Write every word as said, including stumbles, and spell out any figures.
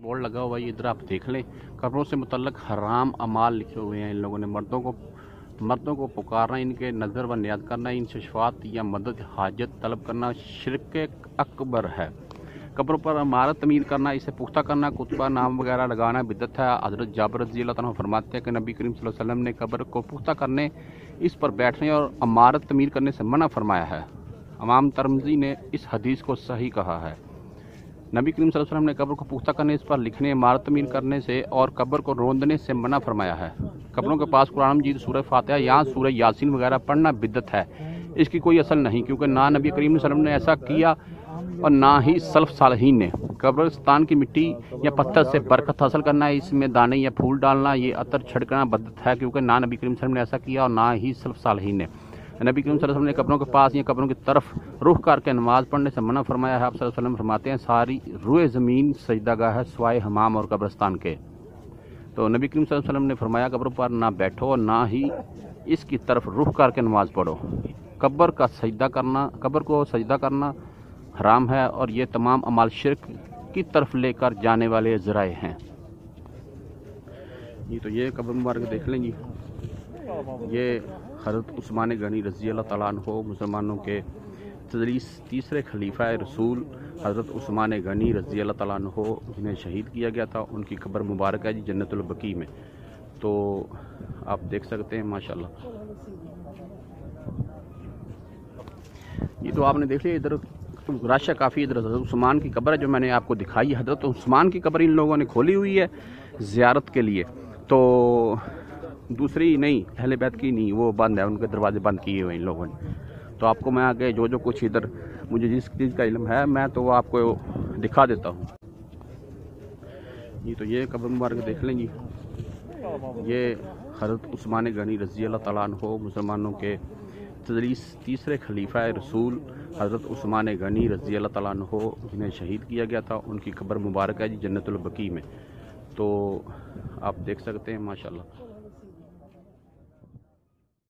Board लगा हुआ है, इधर आप देख लें। कब्रों से मुतल्लक हराम अमाल लिखे हुए हैं इन लोगों ने। मर्दों को मर्दों को पुकारना, इनके नज़र व नियाज करना, इनसे शफात या मदद हाजत तलब करना शिरक अकबर है। कब्रों पर इमारत तमीर करना, इसे पुख्ता करना, कुतबा नाम वगैरह लगाना बिदअत है। हज़रत जाबिर रज़ी अल्लाह तआला फरमाते हैं कि नबी करीम सल्लल्लाहु अलैहि वसल्लम ने कब्र को पुख्ता करने, इस पर बैठने और इमारत तमीर करने से मना फरमाया है। इमाम तिरमिज़ी ने इस हदीस को सही कहा है। नबी करीम सल्लल्लाहु अलैहि वसल्लम ने कब्र को पुख्ता करने, इस पर लिखने, इमारत तमीर करने से और कब्र को रोंदने से मना फरमाया है। कब्रों के पास कुरान मजीद, सूरह फातिहा या सूरह यासीन वगैरह पढ़ना बिदअत है। इसकी कोई असल नहीं, क्योंकि ना नबी करीम सल्लल्लाहु अलैहि वसल्लम ने ऐसा किया और ना ही सल्फ सालहीन ने। कब्रिस्तान की मिट्टी या पत्थर से बरकत हासिल करना, इसमें दाने या फूल डालना, ये अतर छिड़कना बिदअत है, क्योंकि ना नबी करीम सल्लल्लाहु अलैहि वसल्लम ने ऐसा किया और ना ही सल्फ सालहीन ने। नबी करीम सल्लल्लाहु अलैहि वसल्लम ने कब्रों के पास या कब्रों की तरफ रुख करके नमाज पढ़ने से मना फरमाया है। आप सल्लल्लाहु अलैहि वसल्लम फरमाते हैं, सारी रुए ज़मीन सजदागाह है स्वाए हमाम और कब्रिस्तान के। तो नबी करीम सल्लल्लाहु अलैहि वसल्लम ने फरमाया, कब्रों पर ना बैठो और ना ही इसकी तरफ रुख करके नमाज पढ़ो। कब्र का सजदा करना कब्र को सजदा करना हराम है और ये तमाम अमाल शिरक की तरफ लेकर जाने वाले ज़राए हैं। ये तो ये कब्र मुबारक देख लेंगी। ये हज़रत उस्मान ghani रज़ी अल्लाह तआला अन्हो, मुसलमानों के तीसरे खलीफा रसूल हज़रत उस्मान ghani रज़ी अल्लाह तआला अन्हो, जिन्हें शहीद किया गया था, उनकी कब्र मुबारक है जी जन्नतुल बकी में। तो आप देख सकते हैं माशाल्लाह। ये तो आपने देख लिया, इधर रश है काफ़ी। इधर हज़रत उस्मान की कब्र है जो मैंने आपको दिखाई है। हज़रत उस्मान की कब्र इन लोगों ने खोली हुई है ज़ियारत के लिए, तो दूसरी नहीं, अहले बैत की नहीं, वो बंद है, उनके दरवाजे बंद किए हुए इन लोगों ने। तो आपको मैं आगे जो जो कुछ इधर मुझे जिस चीज़ का इल्म है मैं तो वो आपको दिखा देता हूँ। ये तो ये कब्र मुबारक देख लेंगी। ये हज़रत उस्मान ghani रज़ी अल्लाह तआला अन्हो, मुसलमानों के तीसरे खलीफा रसूल हज़रत उस्मान ghani रज़ी अल्लाह तआला अन्हो, जिन्हें शहीद किया गया था, उनकी कब्र मुबारक है जी जन्नतुल बकी में। तो आप देख सकते हैं माशाल्लाह।